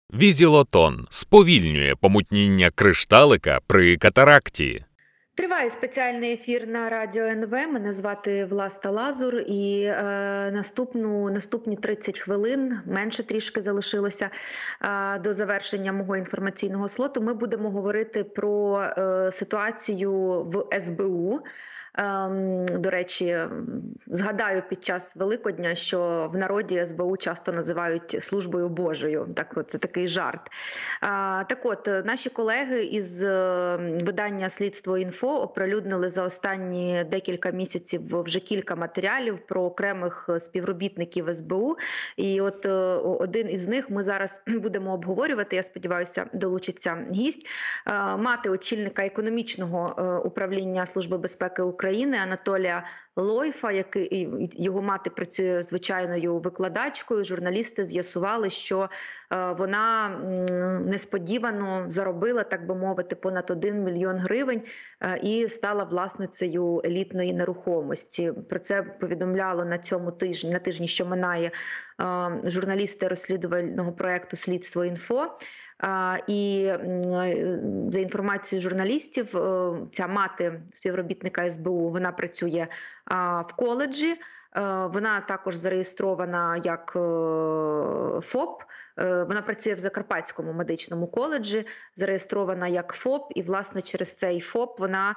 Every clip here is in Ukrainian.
Візілотон сповільнює помутніння кришталика при катаракті. Триває спеціальний ефір на Радіо НВ. Мене звати Власта Лазур, і наступні 30 хвилин, менше трішки залишилося до завершення мого інформаційного слоту. Ми будемо говорити про ситуацію в СБУ. До речі, згадаю під час Великодня, що в народі СБУ часто називають службою Божою. Це такий жарт. Так от, наші колеги із видання «Слідство.Інфо» оприлюднили за останні декілька місяців вже кілька матеріалів про окремих співробітників СБУ. І от один із них ми зараз будемо обговорювати, я сподіваюся, долучиться гість. Мати очільника економічного управління Служби безпеки України Анатолія Лойфа, його мати працює звичайною викладачкою. Журналісти з'ясували, що вона несподівано заробила, так би мовити, понад 1 мільйон гривень і стала власницею елітної нерухомості. Про це повідомляло на тижні, що минає, журналісти розслідувального проєкту «Слідство.Інфо». І за інформацією журналістів, ця мати співробітника СБУ, вона працює в коледжі. Вона також зареєстрована як ФОП, вона працює в Закарпатському медичному коледжі, зареєстрована як ФОП, і, власне, через цей ФОП вона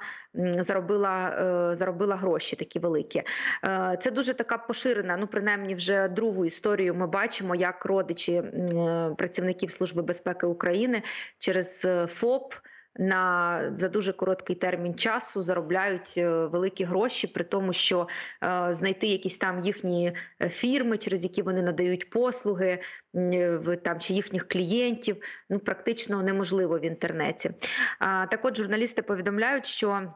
заробила гроші такі великі. Це дуже така поширена, принаймні вже другу історію ми бачимо, як родичі працівників Служби безпеки України через ФОП за дуже короткий термін часу заробляють великі гроші, при тому, що знайти якісь там їхні фірми, через які вони надають послуги, чи їхніх клієнтів, практично неможливо в інтернеті. Так от, журналісти повідомляють, що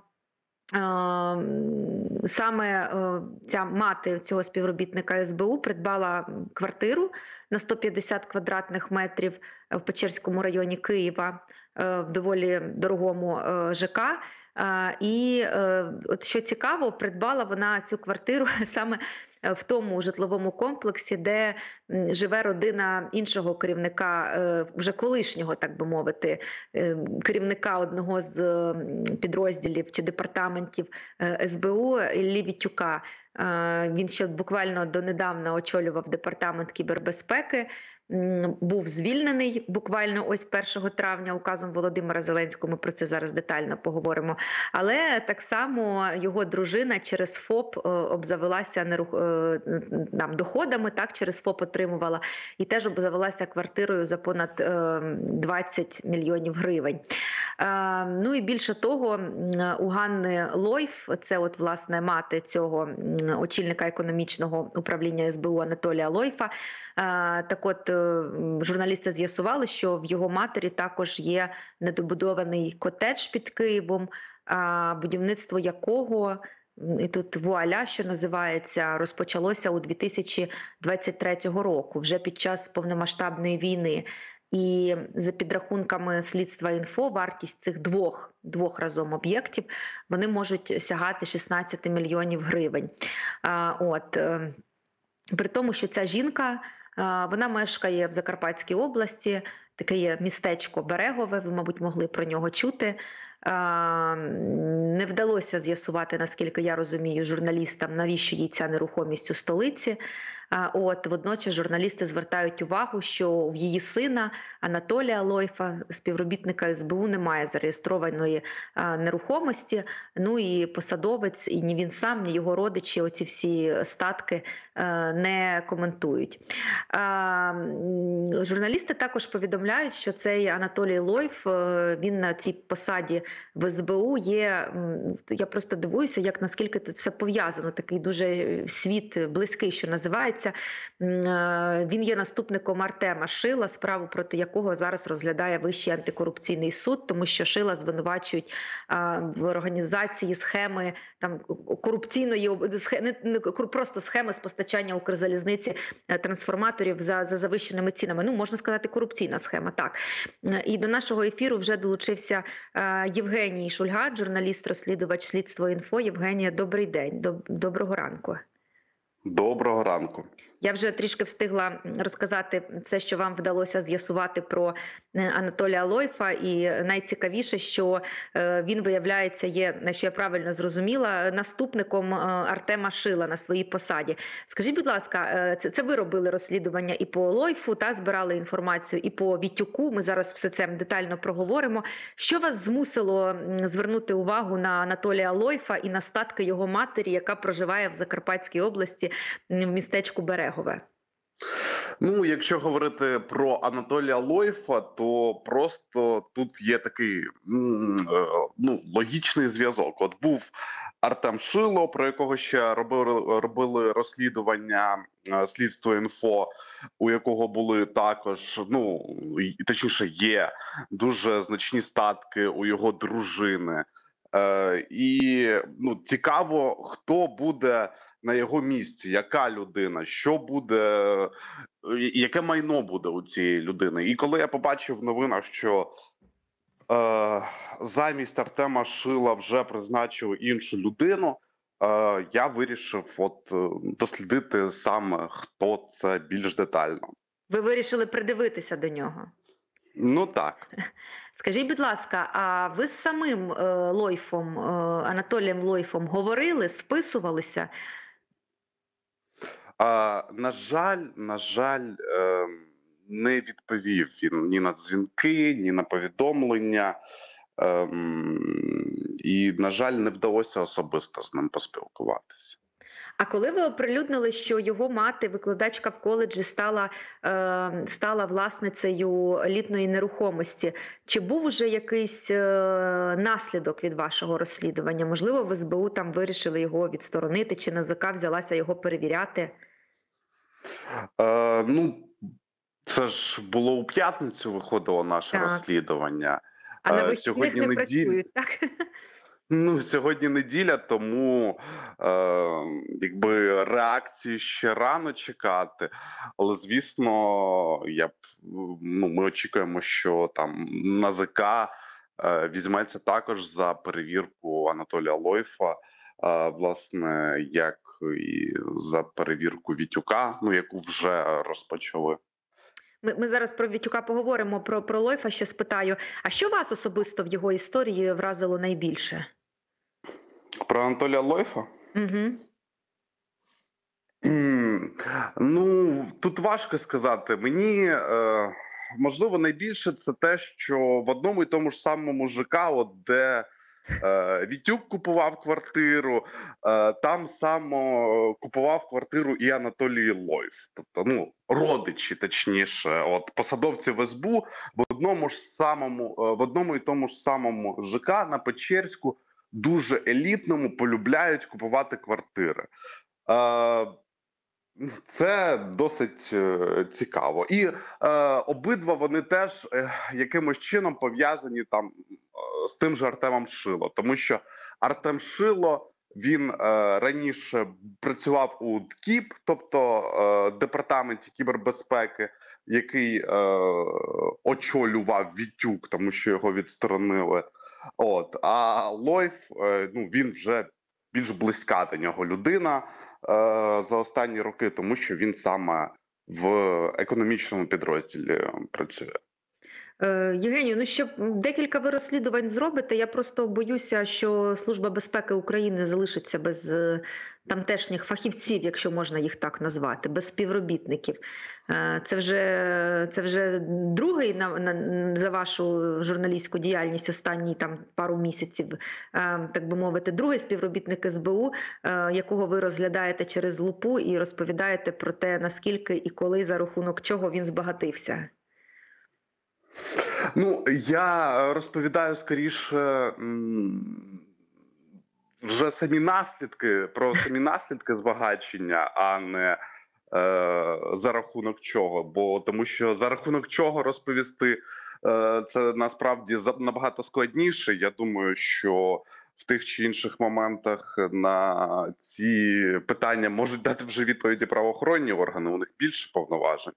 саме ця мати цього співробітника СБУ придбала квартиру на 150 квадратних метрів в Печерському районі Києва, в доволі дорогому ЖК. І от що цікаво, придбала вона цю квартиру саме в тому житловому комплексі, де живе родина іншого керівника, вже колишнього, так би мовити, керівника одного з підрозділів чи департаментів СБУ Іллі Вітюка. Він ще буквально донедавна очолював департамент кібербезпеки, був звільнений буквально ось 1 травня указом Володимира Зеленського, ми про це зараз детально поговоримо. Але так само його дружина через ФОП обзавелася доходами, через ФОП отримувала, і теж обзавелася квартирою за понад 20 мільйонів гривень. І більше того, у Ганни Лойф, це от, власне, мати цього очільника економічного управління СБУ Анатолія Лойфа, так от, журналісти з'ясували, що в його матері також є недобудований котедж під Києвом, будівництво якого, і тут вуаля, що називається, розпочалося у 2023 року, вже під час повномасштабної війни. І за підрахунками Слідства.Інфо, вартість цих двох разом об'єктів, вони можуть сягати 16 мільйонів гривень. При тому, що ця жінка, вона мешкає в Закарпатській області, таке є містечко Берегове, ви, мабуть, могли про нього чути. Не вдалося з'ясувати, наскільки я розумію, журналістам, навіщо їй ця нерухомість у столиці. Водночас журналісти звертають увагу, що в її сина Анатолія Лойфа, співробітника СБУ, немає зареєстрованої нерухомості. І посадовець, і ні він сам, ні його родичі оці всі статки не коментують. Журналісти також повідомляють, що цей Анатолій Лойф, він на цій посаді в СБУ є, я просто дивуюся, наскільки це все пов'язано, такий дуже світ близький, що називається. Він є наступником Артема Шила, справу проти якого зараз розглядає Вищий антикорупційний суд, тому що Шила звинувачують в організації схеми корупційної, просто схеми з постачання Укрзалізниці трансформаторів за завищеними цінами. Можна сказати, корупційна схема, так. І до нашого ефіру вже долучився Євгеній Шульга, журналіст-розслідувач Слідство.Інфо. Євгенія, добрий день, доброго ранку. Доброго ранку. Я вже трішки встигла розказати все, що вам вдалося з'ясувати про Анатолія Лойфа, і найцікавіше, що він, виявляється, є, якщо я правильно зрозуміла, наступником Артема Шила на своїй посаді. Скажіть, будь ласка, це ви робили розслідування і по Лойфу, та збирали інформацію, і по Вітюку. Ми зараз все це детально проговоримо. Що вас змусило звернути увагу на Анатолія Лойфа і на статки його матері, яка проживає в Закарпатській області в містечку Берегове? Ну, якщо говорити про Анатолія Лойфа, то просто тут є такий логічний зв'язок. От був Артем Шило, про якого ще робили розслідування слідство інфо, у якого були також, точніше, є дуже значні статки у його дружини. І цікаво, хто буде на його місці, яка людина, що буде, яке майно буде у цієї людини. І коли я побачив в новинах, що замість Артема Шила вже призначили іншу людину, я вирішив дослідити саме, хто це більш детально. Ви вирішили придивитися до нього? Ну так. Скажіть, будь ласка, а ви з самим Лойфом, Анатолієм Лойфом говорили, списувалися? На жаль, не відповів він ні на дзвінки, ні на повідомлення. І, на жаль, не вдалося особисто з ним поспілкуватися. А коли ви оприлюднили, що його мати, викладачка в коледжі, стала власницею елітної нерухомості, чи був уже якийсь наслідок від вашого розслідування? Можливо, в СБУ там вирішили його відсторонити, чи НАЗК взялася його перевіряти? Це ж було у п'ятницю, виходило наше розслідування. А на вихідних не працюють, так? Сьогодні неділя, тому реакції ще рано чекати. Але, звісно, ми очікуємо, що там НАЗК візьметься також за перевірку Анатолія Лойфа, власне, як і за перевірку Вітюка, яку вже розпочали. Ми зараз про Вітюка поговоримо, про Лойфа ще спитаю. А що вас особисто в його історії вразило найбільше? Про Анатолія Лойфа? Угу. Тут важко сказати. Мені, можливо, найбільше це те, що в одному і тому ж самому ЖК, де Вітюк купував квартиру, там само купував квартиру і Анатолій Лойф. Тобто, родичі, точніше, посадовці в СБУ в одному і тому ж самому ЖК на Печерську, дуже елітному, полюбляють купувати квартири. Це досить цікаво. І обидва вони теж якимось чином пов'язані там з тим же Артемом Шило. Тому що Артем Шило, він раніше працював у ДКІБ, тобто Департаменті кібербезпеки, який очолював Вітюк, тому що його відсторонили. А Лойф, він вже більш близька до нього людина за останні роки, тому що він саме в економічному підрозділі працює. Євгенію, щоб декілька ви розслідувань зробите, я просто боюся, що Служба безпеки України залишиться без тамтешніх фахівців, якщо можна їх так назвати, без співробітників. Це вже другий за вашу журналістську діяльність останні пару місяців, так би мовити, другий співробітник СБУ, якого ви розглядаєте через лупу і розповідаєте про те, наскільки і коли, за рахунок чого він збагатився. Я розповідаю скоріше вже про самі наслідки збагачення, а не за рахунок чого. Тому що за рахунок чого розповісти це насправді набагато складніше. Я думаю, що в тих чи інших моментах на ці питання можуть дати вже відповіді правоохоронні органи, у них більше повноважень.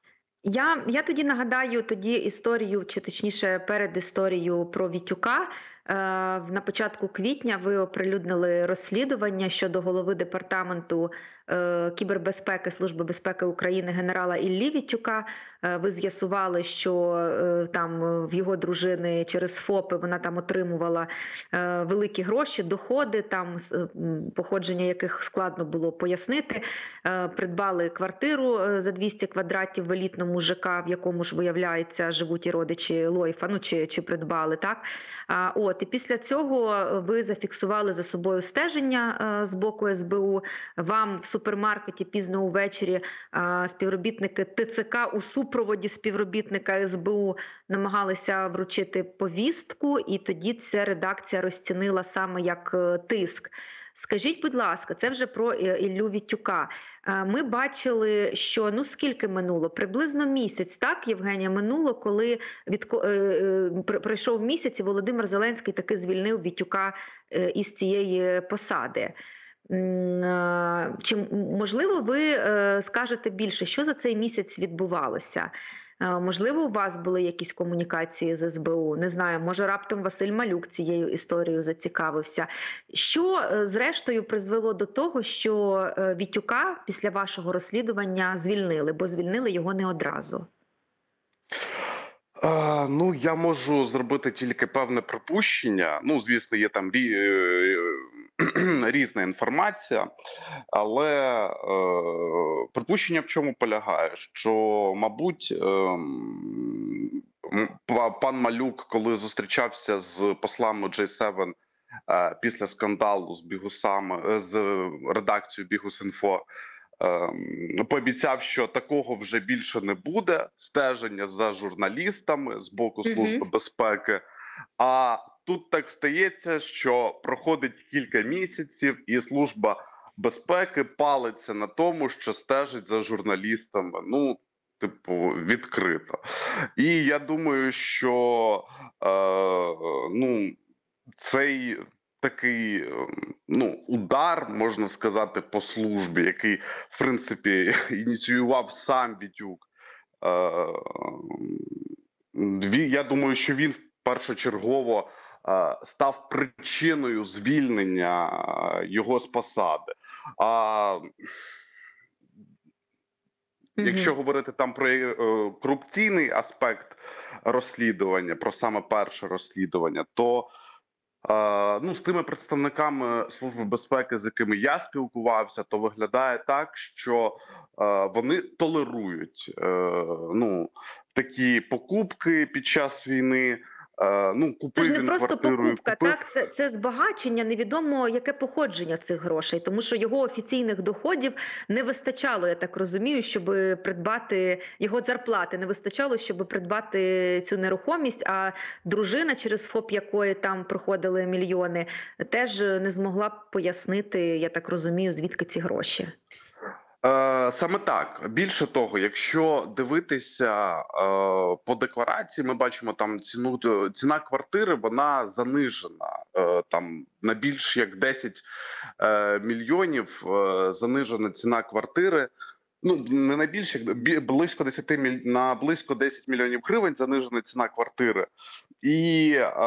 Я тоді нагадаю історію, чи точніше передісторію про Вітюка. На початку квітня ви оприлюднили розслідування щодо голови департаменту кібербезпеки Служби безпеки України генерала Іллі Вітюка. Ви з'ясували, що там в його дружини через ФОПи вона там отримувала великі гроші, доходи, там походження яких складно було пояснити. Придбали квартиру за 200 квадратів в елітному ЖК, в якому ж, виявляється, живуть і родичі Лойфа, ну чи придбали, так? І після цього ви зафіксували за собою стеження з боку СБУ. Вам в супермаркеті пізно увечері співробітники ТЦК у супроводі співробітника СБУ намагалися вручити повістку, і тоді ця редакція розцінила саме як тиск. Скажіть, будь ласка, це вже про Іллю Вітюка. Ми бачили, що, скільки минуло? Приблизно місяць, так, Євгенія, минуло, коли пройшов місяць, і Володимир Зеленський таки звільнив Вітюка із цієї посади. Чи, можливо, ви скажете більше, що за цей місяць відбувалося? Можливо, у вас були якісь комунікації з СБУ? Не знаю, може раптом Василь Малюк цією історією зацікавився. Що, зрештою, призвело до того, що Вітюка після вашого розслідування звільнили, бо звільнили його не одразу? Я можу зробити тільки певне припущення. Звісно, є там різна інформація, але припущення в чому полягає? Що, мабуть, пан Малюк, коли зустрічався з послами G7 після скандалу з Бігусами, з редакцією Бігус.Інфо, пообіцяв, що такого вже більше не буде, стеження за журналістами з боку Служби безпеки. А тут так стається, що проходить кілька місяців, і Служба безпеки палиться на тому, що стежить за журналістами, відкрито. І я думаю, що цей такий удар, можна сказати, по службі, який, в принципі, ініціював сам Вітюк, я думаю, що він першочергово став причиною звільнення його з посади. Якщо говорити там про корупційний аспект розслідування, про саме перше розслідування, то з тими представниками Служби безпеки, з якими я спілкувався, то виглядає так, що вони толерують такі покупки під час війни. Це ж не просто покупка, так? Це збагачення, невідомо яке походження цих грошей, тому що його офіційних доходів не вистачало, я так розумію, щоб придбати, його зарплати не вистачало, щоб придбати цю нерухомість, а дружина, через ФОП якої там проходили мільйони, теж не змогла пояснити, я так розумію, звідки ці гроші. Саме так. Більше того, якщо дивитися по декларації, ми бачимо там ціна квартири, вона занижена. Там на більш як 10 мільйонів занижена ціна квартири. Не найбільше, близько 10 мільйонів гривень занижена ціна квартири. І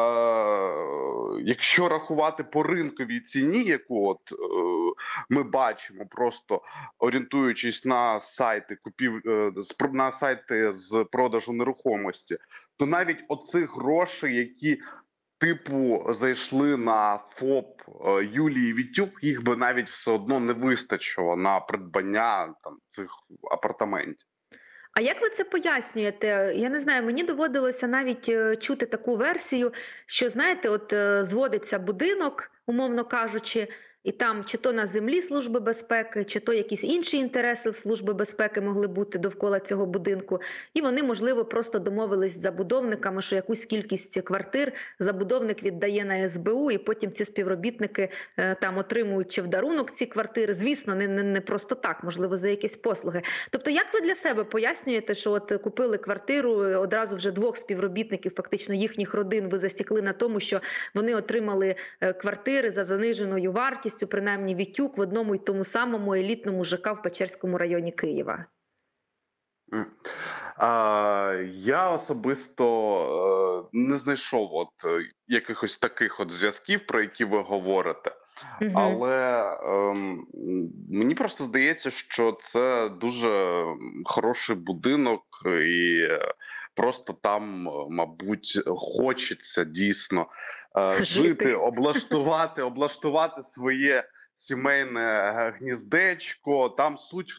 якщо рахувати по ринковій ціні, яку ми бачимо, просто орієнтуючись на сайти на сайти з продажу нерухомості, то навіть оцих грошей, які зайшли на ФОП Юлії Вітюк, їх би навіть все одно не вистачило на придбання цих апартаментів. А як ви це пояснюєте? Я не знаю, мені доводилося навіть чути таку версію, що, знаєте, зводиться будинок, умовно кажучи, і там чи то на землі Служби безпеки, чи то якісь інші інтереси в Служби безпеки могли бути довкола цього будинку. І вони, можливо, просто домовились з забудовниками, що якусь кількість квартир забудовник віддає на СБУ, і потім ці співробітники там отримують чи в дарунок ці квартири. Звісно, не просто так, можливо, за якісь послуги. Тобто, як ви для себе пояснюєте, що купили квартиру, одразу вже 2 співробітників, фактично їхніх родин, ви засікли на тому, що вони отримали квартири за заниженою вартістю, принаймні Вітюк, в одному й тому самому елітному ЖК в Печерському районі Києва? Я особисто не знайшов якихось таких зв'язків, про які ви говорите. Угу. Але мені просто здається, що це дуже хороший будинок, і просто там, мабуть, хочеться дійсно жити, Жити. облаштувати своє сімейне гніздечко. Там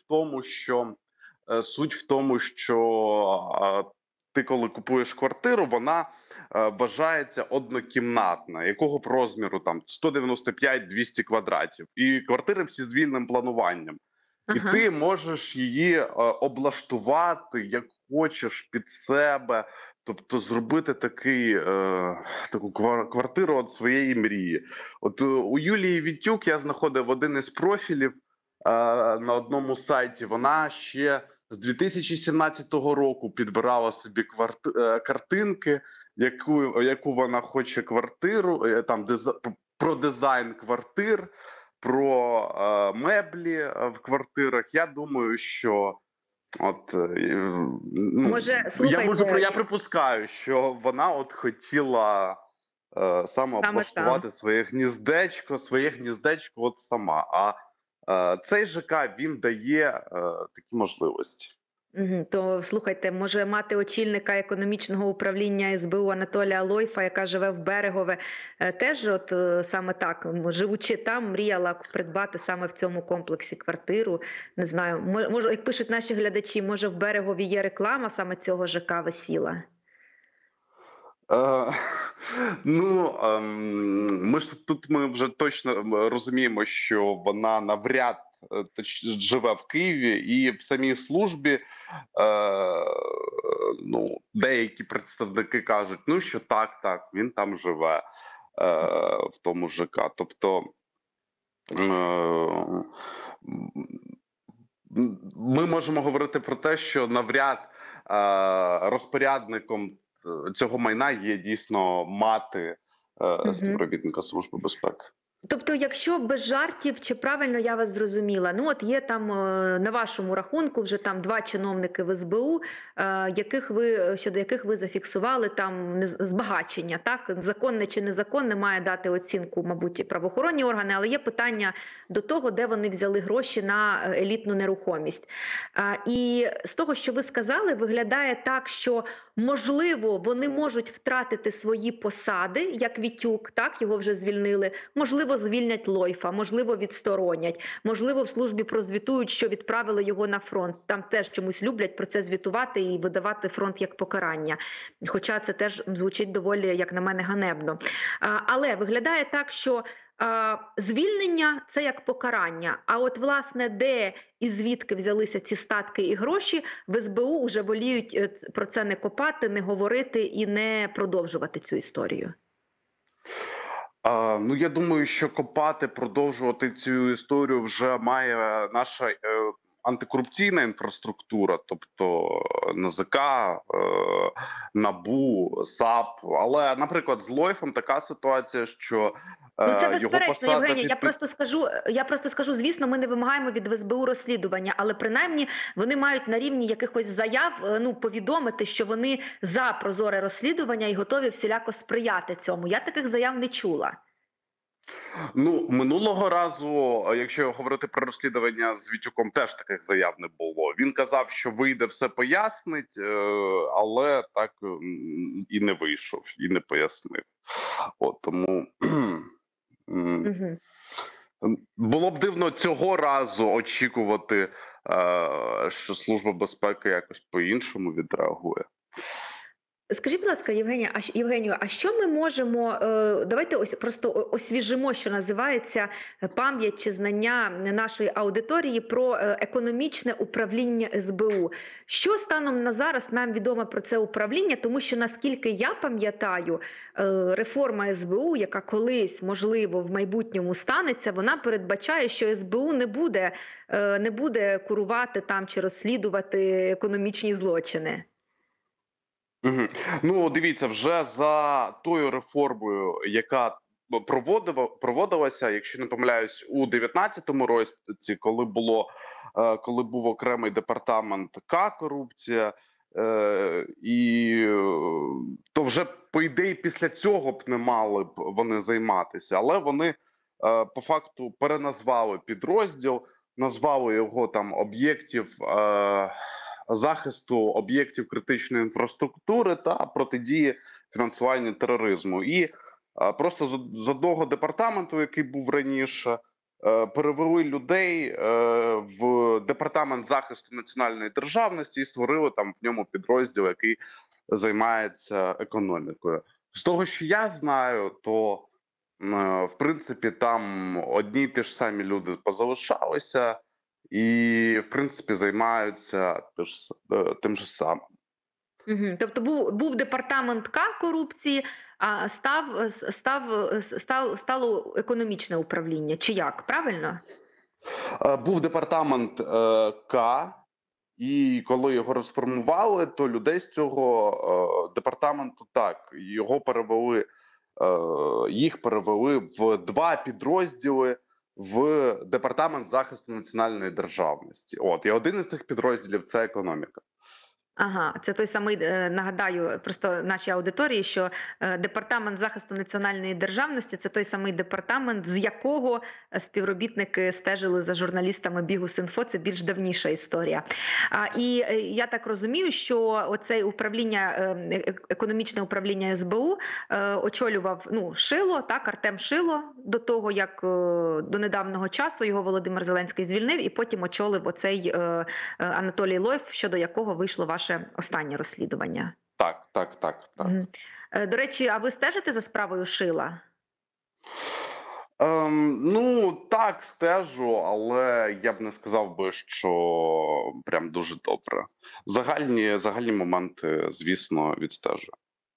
суть в тому, що ти, коли купуєш квартиру, вона вважається однокімнатна, якого б розміру там 195-200 квадратів, і квартири всі з вільним плануванням. І Ага. ти можеш її облаштувати як хочеш під себе, тобто зробити таку квартиру от своєї мрії. От у Юлії Вітюк я знаходив один із профілів на одному сайті. Вона ще з 2017 року підбирала собі картинки, яку вона хоче квартиру, там про дизайн квартир, про меблі в квартирах. Я думаю, що Може, я слухайте, припускаю, що вона хотіла саме саме там. облаштувати своє гніздечко от сама. А цей ЖК, він дає такі можливості. Мгм. То слухайте, може мати очільника економічного управління СБУ Анатолія Лойфа, яка живе в Берегове, теж саме так, живучи там, мріяла придбати саме в цьому комплексі квартиру. Не знаю, може, як пишуть наші глядачі, може в Берегові є реклама саме цього ЖК висіла? Е, ми вже точно розуміємо, що вона навряд живе в Києві, і в самій службі деякі представники кажуть, що так, він там живе, в тому ЖК. Тобто е, ми можемо говорити про те, що навряд розпорядником цього майна є дійсно мати Мгм. співробітника Служби безпеки. Тобто, якщо без жартів, чи правильно я вас зрозуміла, от є там на вашому рахунку вже там 2 чиновники в СБУ, щодо яких ви зафіксували там збагачення, так? Законне чи незаконне має дати оцінку, мабуть, і правоохоронні органи, але є питання до того, де вони взяли гроші на елітну нерухомість. І з того, що ви сказали, виглядає так, що можливо, вони можуть втратити свої посади, як Вітюк, так, його вже звільнили, можливо, звільнять Лойфа, можливо, відсторонять, можливо, в службі прозвітують, що відправили його на фронт. Там теж чомусь люблять про це звітувати і видавати фронт як покарання. Хоча це теж звучить доволі, як на мене, ганебно. Але виглядає так, що звільнення – це як покарання. А от, власне, де і звідки взялися ці статки і гроші, в СБУ вже воліють про це не копати, не говорити і не продовжувати цю історію. Я думаю, що копати, продовжувати цю історію вже має наша антикорупційна інфраструктура, тобто НАЗК, НАБУ, САП. Але, наприклад, з Лойфом така ситуація, що Це його безперечно, посада Євгенія. Я просто скажу, звісно, ми не вимагаємо від СБУ розслідування, але принаймні вони мають на рівні якихось заяв повідомити, що вони за прозоре розслідування і готові всіляко сприяти цьому. Я таких заяв не чула. Минулого разу, якщо говорити про розслідування з Вітюком, теж таких заяв не було. Він казав, що вийде, все пояснить, але так і не вийшов, і не пояснив. Тому Угу. було б дивно цього разу очікувати, що Служба безпеки якось по-іншому відреагує. Скажіть, будь ласка, Євгенію, а що ми можемо, давайте просто освіжимо, що називається, пам'ять чи знання нашої аудиторії про економічне управління СБУ. Що станом на зараз нам відомо про це управління? Тому що, наскільки я пам'ятаю, реформа СБУ, яка колись, можливо, в майбутньому станеться, вона передбачає, що СБУ не буде курувати там чи розслідувати економічні злочини. Дивіться, вже за тою реформою, яка проводилася, якщо не помиляюсь, у 19-му році, коли був окремий департамент К корупція, то вже по ідеї, після цього б не мали б вони займатися, але вони по факту переназвали підрозділ, назвали його там об'єктів захисту об'єктів критичної інфраструктури та протидії фінансуванню тероризму. І просто з одного департаменту, який був раніше, перевели людей в департамент захисту національної державності і створили там в ньому підрозділ, який займається економікою. З того, що я знаю, то в принципі там одні й ті ж самі люди позалишалися і в принципі займаються тим же самим. Угу. Тобто був департамент К корупції, а стало економічне управління. Чи як? Правильно? Був департамент К, і коли його розформували, то людей з цього департаменту їх перевели в два підрозділи в департамент захисту національної державності. І один із цих підрозділів – це економіка. Ага, це той самий, нагадаю, просто нашій аудиторії, що департамент захисту національної державності – це той самий департамент, з якого співробітники стежили за журналістами Bihus.info, це більш давніша історія. І я так розумію, що оце економічне управління СБУ очолював Шило, так, Артем Шило, до того, як до недавнього часу його Володимир Зеленський звільнив, і потім очолив оцей Анатолій Лойф, щодо якого вийшло ваше останнє розслідування. Так. До речі, а ви стежите за справою Шила? Так, стежу, але я б не сказав би, що прям дуже добре. Загальні моменти, звісно, відстежую.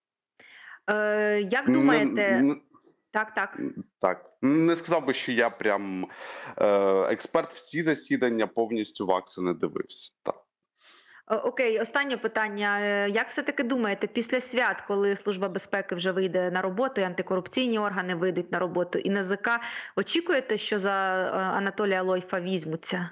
Як думаєте... Так. Не сказав би, що я прям експерт. Всі засідання повністю ВАКСу не дивився. Так. Окей, останнє питання. Як все-таки думаєте, після свят, коли Служба безпеки вже вийде на роботу, і антикорупційні органи вийдуть на роботу, і НАЗК, очікуєте, що за Анатолія Лойфа візьмуться?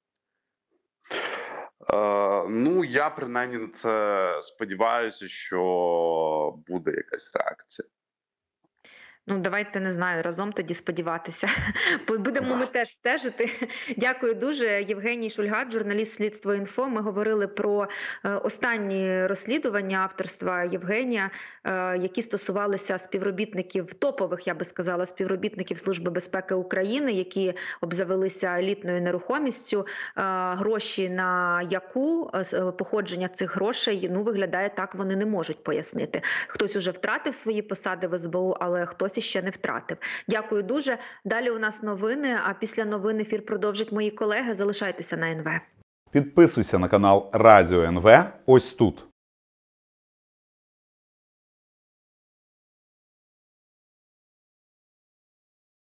Я принаймні на це сподіваюся, що буде якась реакція. Давайте, не знаю, разом тоді сподіватися. Будемо ми теж стежити. Дякую дуже. Євгеній Шульга, журналіст Слідство.Інфо. Ми говорили про останні розслідування авторства Євгенія, які стосувалися співробітників, топових, я би сказала, співробітників Служби безпеки України, які обзавелися елітною нерухомістю, гроші на яку, походження цих грошей, виглядає так, вони не можуть пояснити. Хтось уже втратив свої посади в СБУ, але хтось іще не втратив. Дякую дуже. Далі у нас новини, а після новин ефір продовжать мої колеги. Залишайтеся на НВ. Підписуйся на канал Радіо НВ ось тут.